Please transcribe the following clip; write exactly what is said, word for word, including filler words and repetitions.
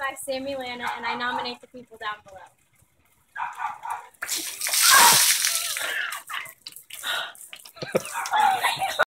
by Sammy Lana, and I nominate the people down below.